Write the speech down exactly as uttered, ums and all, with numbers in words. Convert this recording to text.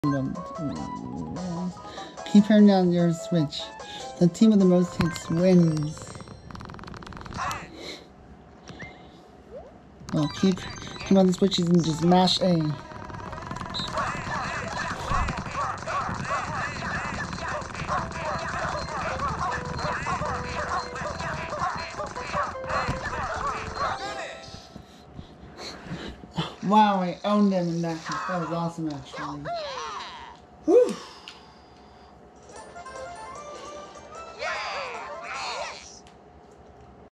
Keep turning down your switch. The team with the most hits wins. Well, keep keep on the switches and just mash A. Wow, I owned them in that. That was awesome, actually. Whew.